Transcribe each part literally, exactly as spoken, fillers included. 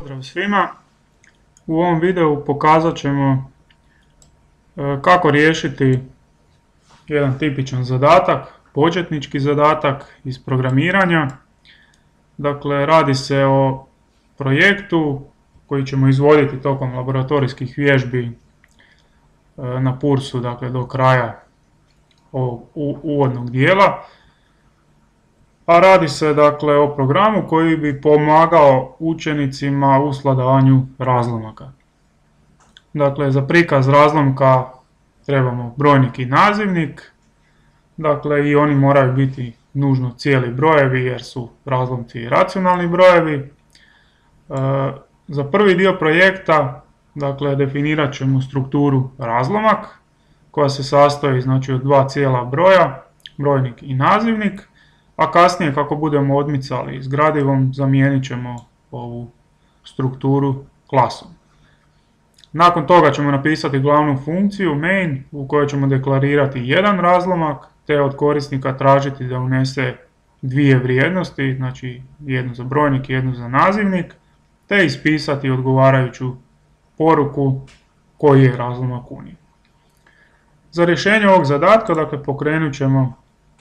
Pozdrav svima! U ovom videu pokazat ćemo kako riješiti jedan tipičan zadatak, početnički zadatak iz programiranja. Dakle, radi se o projektu koji ćemo izvoditi tokom laboratorijskih vježbi na Pursu, dakle do kraja ovog uvodnog dijela. A radi se dakle o programu koji bi pomagao učenicima u svladavanju razlomaka. Dakle, za prikaz razlomka trebamo brojnik i nazivnik. Dakle, i oni moraju biti nužno cijeli brojevi jer su razlomci racionalni brojevi. E, za prvi dio projekta dakle, definirat ćemo strukturu razlomak koja se sastoji znači, od dva cijela broja, brojnik i nazivnik. A kasnije kako budemo odmicali s gradivom zamijenit ćemo ovu strukturu klasom. Nakon toga ćemo napisati glavnu funkciju main u kojoj ćemo deklarirati jedan razlomak te od korisnika tražiti da unese dvije vrijednosti, znači jednu za brojnik i jednu za nazivnik, te ispisati odgovarajuću poruku koji je razlomak unije. Za rješenje ovog zadatka dakle, pokrenut ćemo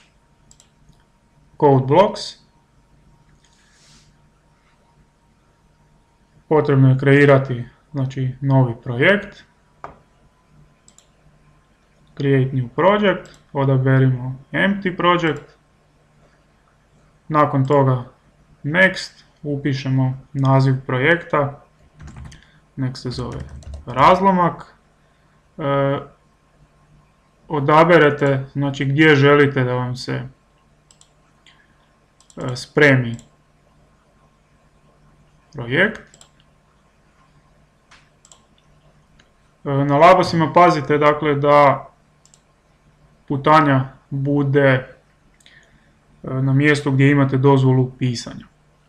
code blocks. Potrebno je kreirati znači, novi projekt. Create new project. Odaberimo empty project. Nakon toga next. Upišemo naziv projekta. Nek se zove razlomak. E, odaberete znači, gdje želite da vam se spremi projekt. Na labosima pazite dakle da putanja bude na mjestu gdje imate dozvolu pisanja.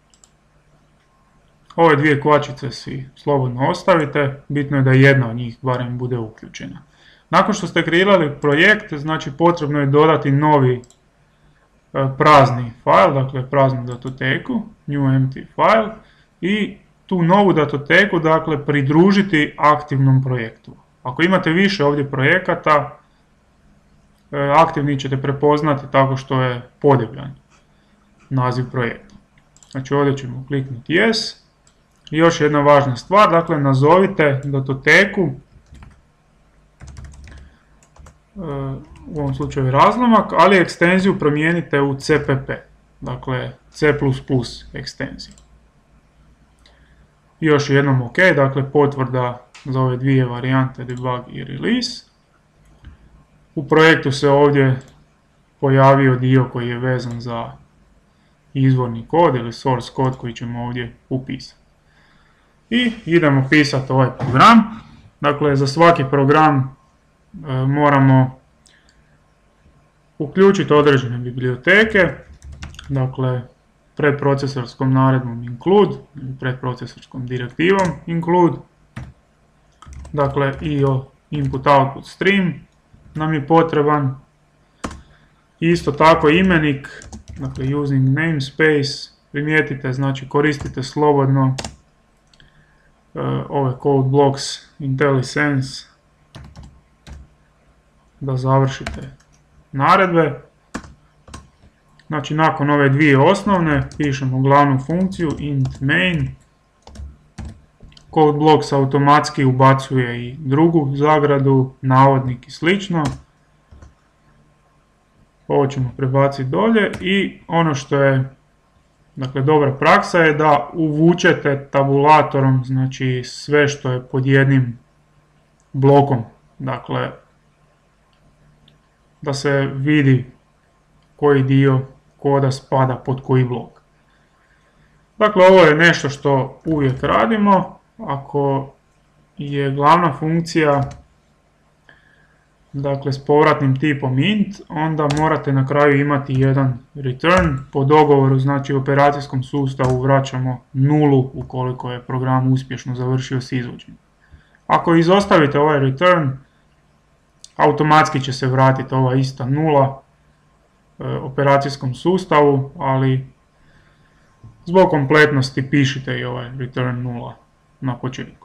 Ove dvije kvačice si slobodno ostavite, bitno je da jedna od njih barem bude uključena. Nakon što ste kreirali projekt, znači potrebno je dodati novi prazni file, dakle praznu datoteku, new empty file i tu novu datoteku dakle pridružiti aktivnom projektu. Ako imate više ovdje projekata, aktivni ćete prepoznati tako što je podebljan naziv projekta. Znači ovdje ćemo kliknuti yes. I još jedna važna stvar, dakle nazovite datoteku, u ovom slučaju razlomak, ali ekstenziju promijenite u C P P, dakle C plus plus ekstenziju. Još jednom OK, dakle potvrda za ove dvije varijante debug i release. U projektu se ovdje pojavio dio koji je vezan za izvorni kod ili source kod koji ćemo ovdje upisati. I idemo pisati ovaj program. Dakle, za svaki program e, moramo uključiti određene biblioteke, dakle predprocesorskom naredbom include, predprocesorskom direktivom include, dakle i o input output stream nam je potreban. Isto tako imenik, dakle using namespace, primijetite, znači koristite slobodno uh, ove code blocks IntelliSense da završite naredbe. Znači nakon ove dvije osnovne pišemo glavnu funkciju int main. Code blocks automatski ubacuje i drugu zagradu, navodnik i slično. Ovo ćemo prebaciti dolje i ono što je dakle, dobra praksa je da uvučete tabulatorom znači sve što je pod jednim blokom. Dakle, da se vidi koji dio koda spada pod koji blok. Dakle, ovo je nešto što uvijek radimo. Ako je glavna funkcija dakle, s povratnim tipom int, onda morate na kraju imati jedan return. Po dogovoru, znači operacijskom sustavu vraćamo nulu ukoliko je program uspješno završio s izvođenjem. Ako izostavite ovaj return, automatski će se vratiti ova ista nula operacijskom sustavu, ali zbog kompletnosti pišite i ovaj return nula na početku.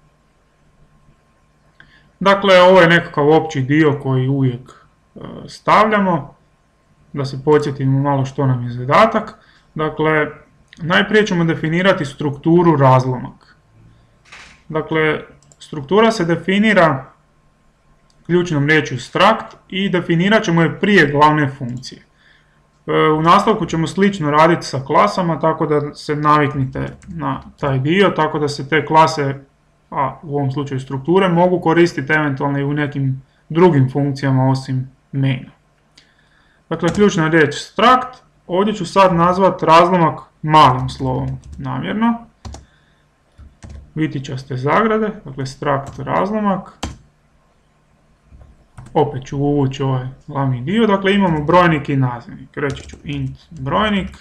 Dakle, ovo je nekakav opći dio koji uvijek e, stavljamo, da se podsjetimo malo što nam je zadatak. Dakle, najprije ćemo definirati strukturu razlomak. Dakle, struktura se definira ključnom riječju struct i definirat ćemo je prije glavne funkcije. U nastavku ćemo slično raditi sa klasama, tako da se naviknite na taj dio, tako da se te klase, a u ovom slučaju strukture, mogu koristiti eventualno i u nekim drugim funkcijama osim maina. Dakle, ključna riječ struct, ovdje ću sad nazvati razlomak malim slovom namjerno, vitičaste zagrade, dakle struct razlomak. Opet ću uvući ovaj glavni dio, dakle imamo brojnik i nazivnik. Reći ću int brojnik,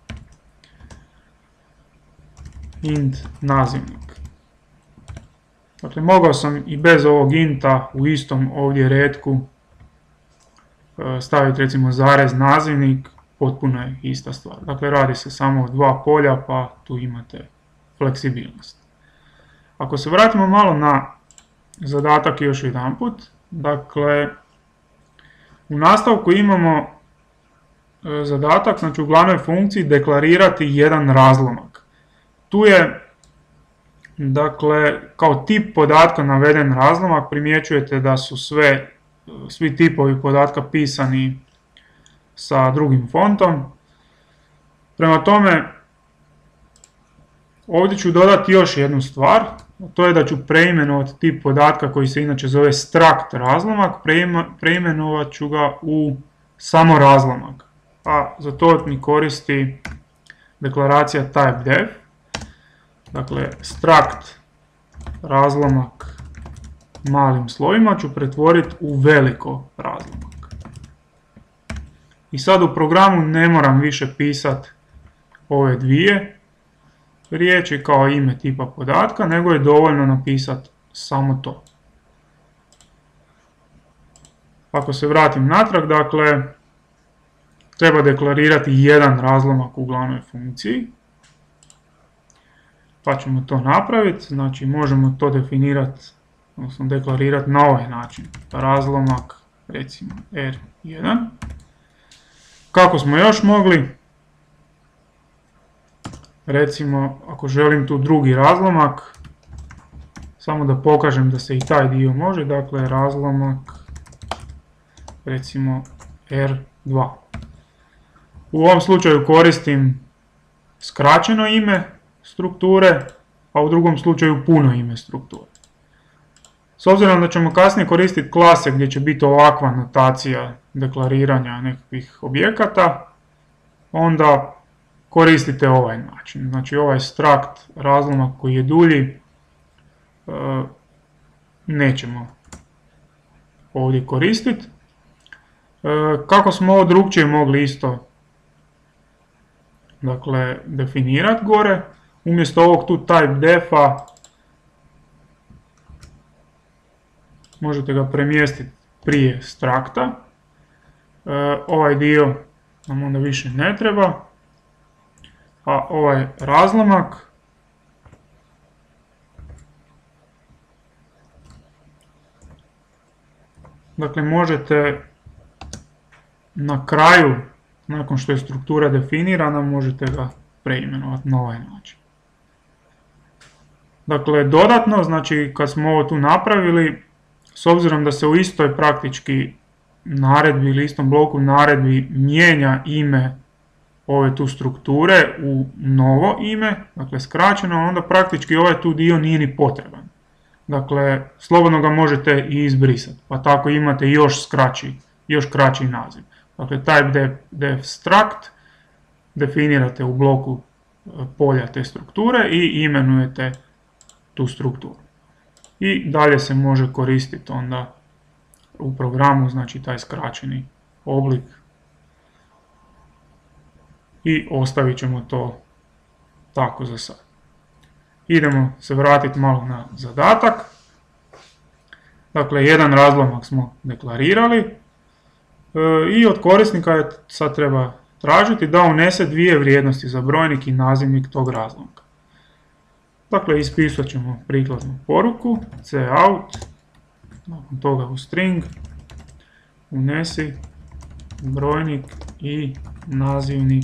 int nazivnik. Dakle, mogao sam i bez ovog inta u istom ovdje retku staviti recimo zarez nazivnik, potpuno je ista stvar. Dakle, radi se samo o dva polja, pa tu imate fleksibilnost. Ako se vratimo malo na zadatak još jedanput, dakle, u nastavku imamo zadatak, znači u glavnoj funkciji deklarirati jedan razlomak. Tu je, dakle, kao tip podatka naveden razlomak, primjećujete da su sve, svi tipovi podatka pisani sa drugim fontom. Prema tome, ovdje ću dodati još jednu stvar, to je da ću preimenovati tip podatka koji se inače zove struct razlomak, preimenovat ću ga u samo razlomak. A za to mi koristi deklaracija typedef. Dakle, struct razlomak malim slovima ću pretvoriti u veliko razlomak. I sad u programu ne moram više pisati ove dvije riječi kao ime tipa podatka, nego je dovoljno napisati samo to. Ako se vratim natrag, dakle, treba deklarirati jedan razlomak u glavnoj funkciji. Pa ćemo to napraviti, znači možemo to definirati, odnosno deklarirati na ovaj način. Razlomak, recimo er jedan. Kako smo još mogli? Recimo, ako želim tu drugi razlomak, samo da pokažem da se i taj dio može, dakle razlomak, recimo er dva. U ovom slučaju koristim skraćeno ime strukture, a u drugom slučaju puno ime strukture. S obzirom da ćemo kasnije koristiti klase gdje će biti ovakva notacija deklariranja nekakvih objekata, onda koristite ovaj način. Znači ovaj struct razlomak koji je dulji nećemo ovdje koristiti. Kako smo ovo drugčije mogli isto, dakle, definirati gore, umjesto ovog tu typedefa možete ga premjestiti prije structa. Ovaj dio nam onda više ne treba, a ovaj razlomak dakle možete na kraju, nakon što je struktura definirana, možete ga preimenovati na ovaj način. Dakle, dodatno, znači kad smo ovo tu napravili, s obzirom da se u istoj praktički naredbi ili istom bloku naredbi mijenja ime ove tu strukture u novo ime, dakle skraćeno, onda praktički ovaj tu dio nije ni potreban. Dakle, slobodno ga možete i izbrisati, pa tako imate još skraći, još kraći naziv. Dakle, typedef struct definirate u bloku polja te strukture i imenujete tu strukturu. I dalje se može koristiti onda u programu, znači taj skraćeni oblik. I ostavit ćemo to tako za sad. Idemo se vratiti malo na zadatak. Dakle, jedan razlomak smo deklarirali e, i od korisnika je sad treba tražiti da unese dvije vrijednosti za brojnik i nazivnik tog razlomka. Dakle, ispisat ćemo prikladnu poruku, cout, nakon toga u string, unesi brojnik i nazivnik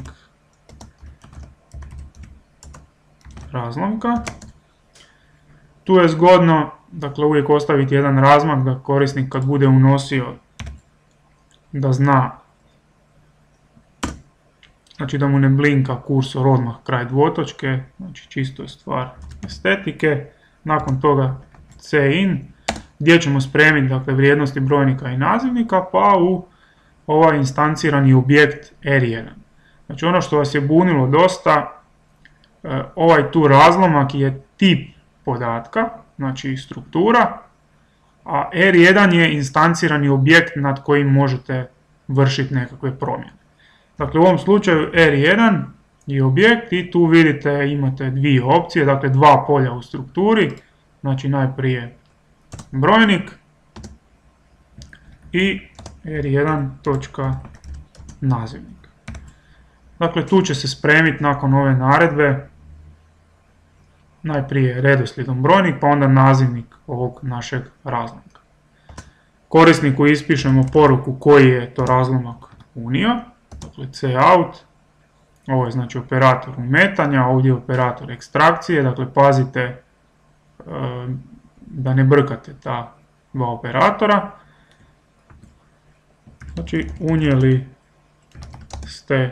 razlomka. Tu je zgodno, dakle, uvijek ostaviti jedan razmak da korisnik kad bude unosio da zna, znači da mu ne blinka kursor odmah kraj dvotočke, znači čisto je stvar estetike. Nakon toga cin, gdje ćemo spremiti, dakle, vrijednosti brojnika i nazivnika, pa u ovaj instancirani objekt er jedan. Znači ono što vas je bunilo dosta, ovaj tu razlomak je tip podatka, znači struktura, a er jedan je instancirani objekt nad kojim možete vršiti nekakve promjene. Dakle, u ovom slučaju er jedan je objekt i tu vidite imate dvije opcije, dakle dva polja u strukturi, znači najprije brojnik i er jedan točka nazivnik. Dakle, tu će se spremiti nakon ove naredbe najprije redoslijedom brojnik, pa onda nazivnik ovog našeg razlomka. Korisniku ispišemo poruku koji je to razlomak unio, dakle cout, ovo je znači operator umetanja, ovdje je operator ekstrakcije, dakle pazite da ne brkate ta dva operatora. Znači unijeli ste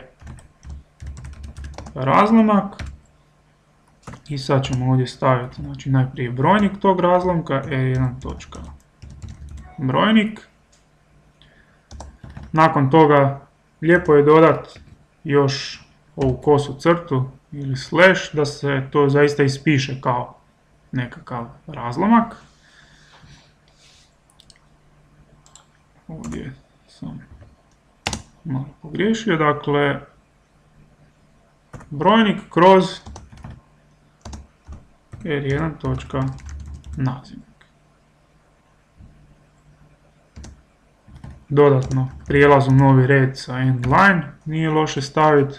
razlomak i sad ćemo ovdje staviti, znači najprije brojnik tog razlomka, er jedan točka brojnik. Nakon toga lijepo je dodati još ovu kosu crtu ili slash da se to zaista ispiše kao nekakav razlomak. Ovdje sam malo pogriješio, dakle brojnik kroz er jedan točka nazivnik. Dodatno prijelaz u novi red sa end line nije loše staviti.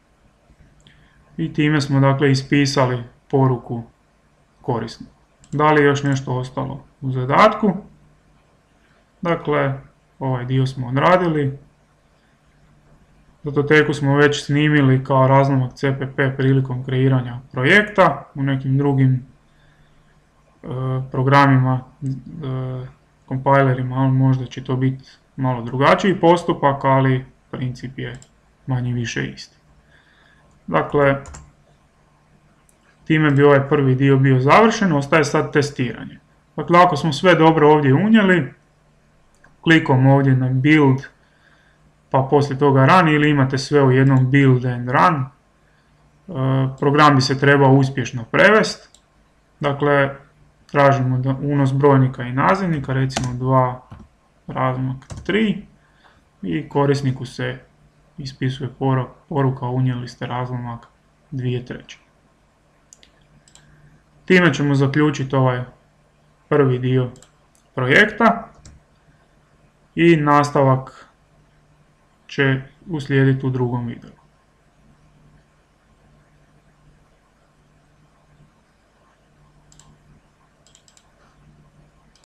I time smo dakle ispisali poruku korisniku. Da li je još nešto ostalo u zadatku? Dakle, ovaj dio smo odradili. Datoteku smo već snimili kao razlomak ce pe pe prilikom kreiranja projekta. U nekim drugim e, programima, e, kompilerima, možda će to biti malo drugačiji postupak, ali princip je manje više isti. Dakle, time bi ovaj prvi dio bio završen, ostaje sad testiranje. Dakle, ako smo sve dobro ovdje unijeli, klikom ovdje na build, pa poslije toga run, ili imate sve u jednom build and run, program bi se trebao uspješno prevesti. Dakle, tražimo da unos brojnika i nazivnika, recimo dva razlomak tri, i korisniku se ispisuje poruka unijeli ste razlomak dvije treće. Time ćemo zaključiti ovaj prvi dio projekta i nastavak će uslijediti u drugom videu.